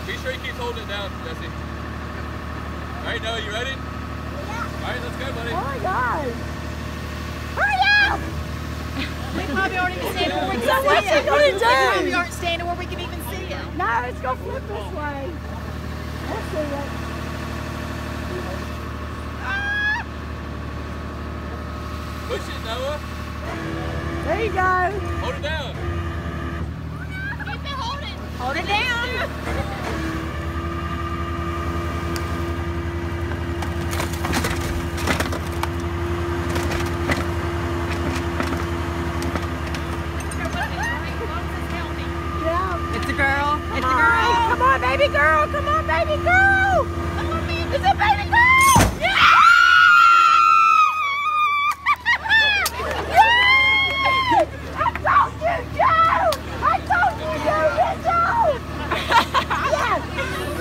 Be sure he keeps holding it down, Jesse. All right, Noah, you ready? Yeah. All right, let's go, buddy. Oh my God. Hurry up! We probably aren't even standing where we can So see what's it. he gonna do? We probably aren't standing where we can even see it. No, it's gonna flip this way. Let's see it. Push it, Noah. There you go. Hold it down. Keep it holding. Hold it down. Yeah. It's a girl. It's a Come girl. on. Come on, baby girl. Come on, baby girl. Come on, man. It's a baby girl. Yeah! I told you, Joe. I told you, Joe. Yes.